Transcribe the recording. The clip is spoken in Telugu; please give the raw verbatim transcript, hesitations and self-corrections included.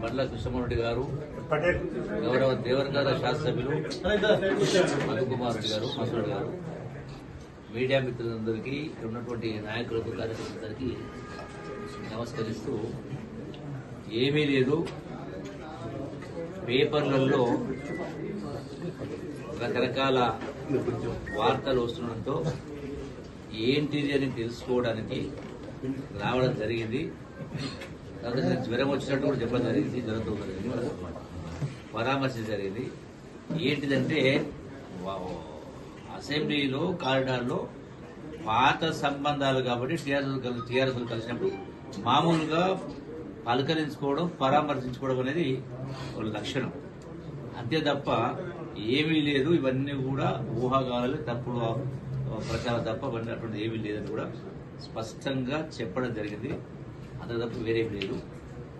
బండ్ల కృష్ణమోహన్ గారు, గౌరవ దేవరగాద శాసనసభ్యులు మధుకుమార్ గారు, మసూర్ గారు, మీడియా మిత్రులందరికీ, ఉన్నటువంటి నాయకులకు, కార్యకర్తలందరికీ నమస్కరిస్తూ, ఏమీ లేదు, పేపర్లలో రకరకాల వార్తలు వస్తుండటంతో ఏంటిది అని తెలుసుకోవడానికి రావడం జరిగింది. తర్వాత జ్వరం వచ్చినట్టు కూడా చెప్పడం జరిగింది, జ్వరంతో జరిగింది, పరామర్శ జరిగింది. ఏంటిదంటే అసెంబ్లీలో కారిడార్లో పాత సంబంధాలు కాబట్టి టీఆర్ఎస్ టీఆర్ఎస్ కలిసినప్పుడు మామూలుగా పలకరించుకోవడం, పరామర్శించుకోవడం అనేది ఒక లక్షణం, అంతే తప్ప ఏమీ లేదు. ఇవన్నీ కూడా ఊహాగానాలు, తప్పుడు ప్రచారం తప్ప అటువంటి ఏమీ లేదని కూడా స్పష్టంగా చెప్పడం జరిగింది. అంత తప్ప వేరేమీ లేదు.